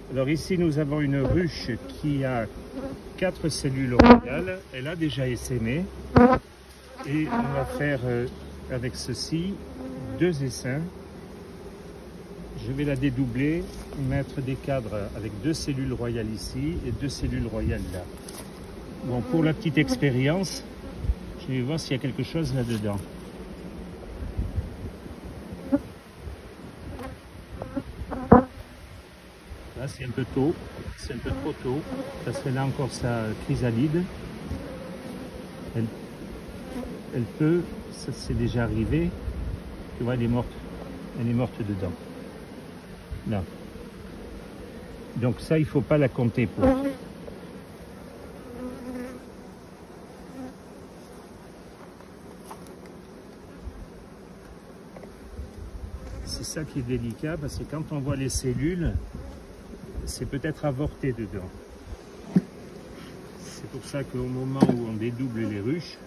Alors ici, nous avons une ruche qui a 4 cellules royales. Elle a déjà essaimé. Et on va faire avec ceci 2 essaims. Je vais la dédoubler, mettre des cadres avec 2 cellules royales ici et 2 cellules royales là. Bon, pour la petite expérience, je vais voir s'il y a quelque chose là-dedans. Là, c'est un peu tôt, c'est un peu trop tôt, parce qu'elle a encore sa chrysalide. Elle peut, ça c'est déjà arrivé, tu vois, elle est morte dedans. Là. Donc ça, il ne faut pas la compter pour. C'est ça qui est délicat, parce que quand on voit les cellules, c'est peut-être avorté dedans. C'est pour ça qu'au moment où on dédouble les ruches,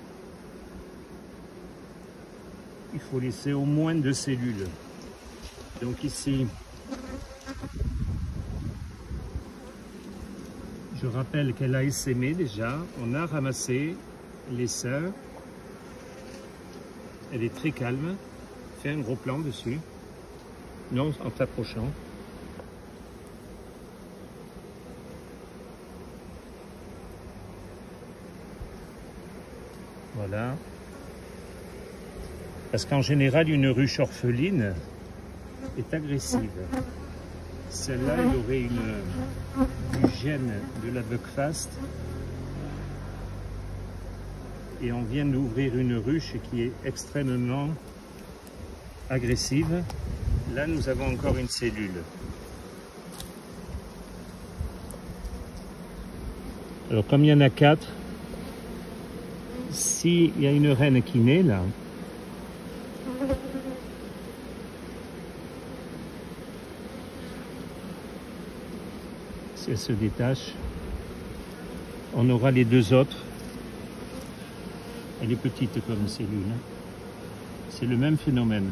il faut laisser au moins 2 cellules. Donc ici, je rappelle qu'elle a essaimé déjà. On a ramassé l'essaim. Elle est très calme. Fais un gros plan dessus. Non, en t'approchant. Voilà. Parce qu'en général, une ruche orpheline est agressive. Celle-là, elle aurait du gène de la buckfast. Et on vient d'ouvrir une ruche qui est extrêmement agressive. Là, nous avons encore une cellule. Alors, comme il y en a 4, s'il y a une reine qui naît là, si elle se détache, on aura les 2 autres. Elle est petite comme cellule. C'est le même phénomène.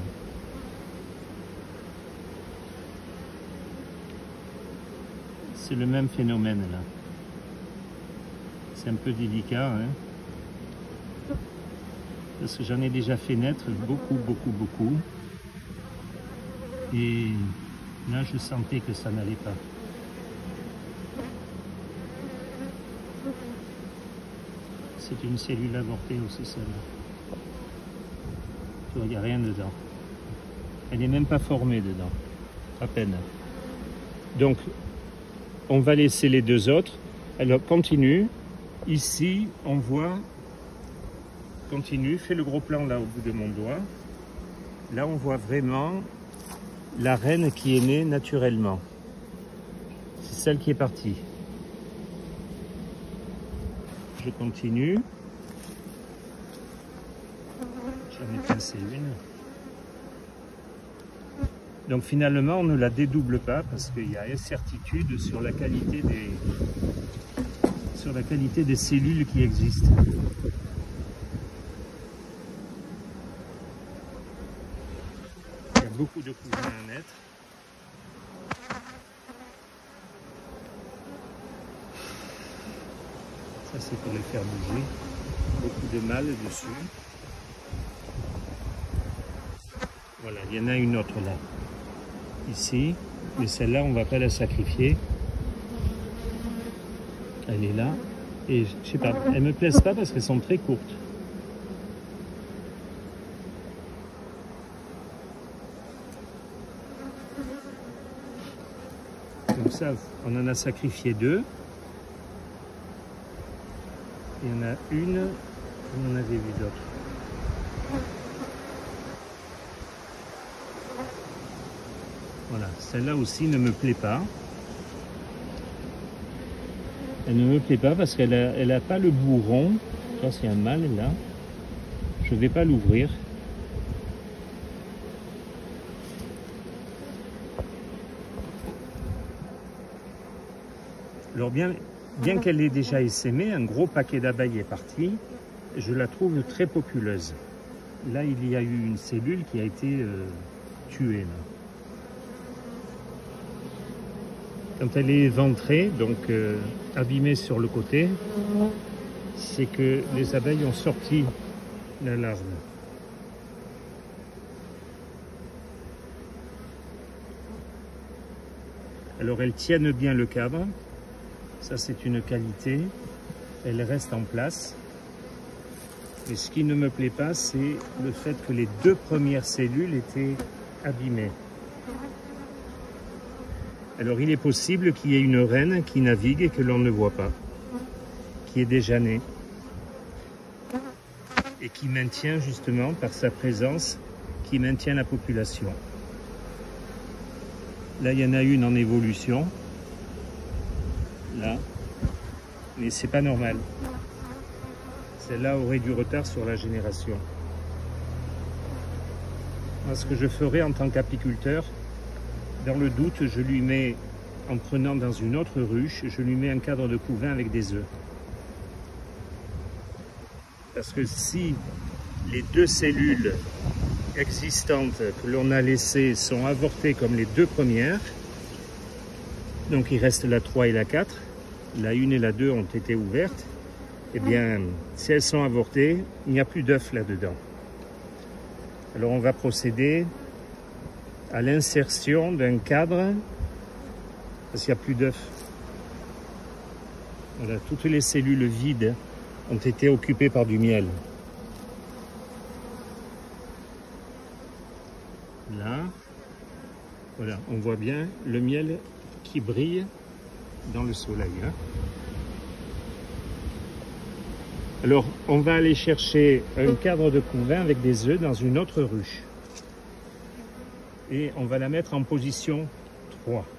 C'est le même phénomène là. C'est un peu délicat, hein, parce que j'en ai déjà fait naître beaucoup. Et là, je sentais que ça n'allait pas. C'est une cellule avortée aussi, celle-là. Tu vois, il n'y a rien dedans. Elle n'est même pas formée dedans. À peine. Donc, on va laisser les 2 autres. Alors, continue. Ici, on voit... Continue. Fais le gros plan là, au bout de mon doigt. Là, on voit vraiment la reine qui est née naturellement. C'est celle qui est partie. Je continue. J'en ai pincé une. Donc finalement, on ne la dédouble pas parce qu'il y a incertitude sur la qualité des cellules qui existent. Il y a beaucoup de cousins à naître. Ça, c'est pour les faire bouger. Beaucoup de mâles dessus. Voilà, il y en a une autre là. Ici. Mais celle-là, on ne va pas la sacrifier. Elle est là. Et je sais pas, elles me plaisent pas parce qu'elles sont très courtes. Donc ça, on en a sacrifié 2. Il y en a une, on en avait vu d'autres. Voilà, celle-là aussi ne me plaît pas. Elle ne me plaît pas parce qu'elle a pas le bourron. Ça, c'est un mâle là. Je ne vais pas l'ouvrir. Alors bien qu'elle ait déjà essaimé, un gros paquet d'abeilles est parti. Je la trouve très populeuse. Là, il y a eu une cellule qui a été tuée. Là. Quand elle est éventrée, donc abîmée sur le côté, c'est que les abeilles ont sorti la larve. Alors elles tiennent bien le cadre, ça c'est une qualité, elles restent en place. Et ce qui ne me plaît pas, c'est le fait que les 2 premières cellules étaient abîmées. Alors il est possible qu'il y ait une reine qui navigue et que l'on ne voit pas, qui est déjà née. Et qui maintient justement par sa présence, qui maintient la population. Là il y en a une en évolution, là, mais c'est pas normal. Celle-là aurait du retard sur la génération. Moi, ce que je ferai en tant qu'apiculteur, dans le doute, je lui mets, en prenant dans une autre ruche, je lui mets un cadre de couvain avec des œufs. Parce que si les 2 cellules existantes que l'on a laissées sont avortées comme les 2 premières, donc il reste la 3 et la 4, la 1 et la 2 ont été ouvertes, eh bien, si elles sont avortées, il n'y a plus d'œufs là-dedans. Alors on va procéder à l'insertion d'un cadre, parce qu'il n'y a plus d'œufs. Voilà, toutes les cellules vides ont été occupées par du miel. Là, voilà, on voit bien le miel qui brille dans le soleil. Hein. Alors, on va aller chercher un cadre de couvain avec des œufs dans une autre ruche. Et on va la mettre en position 3.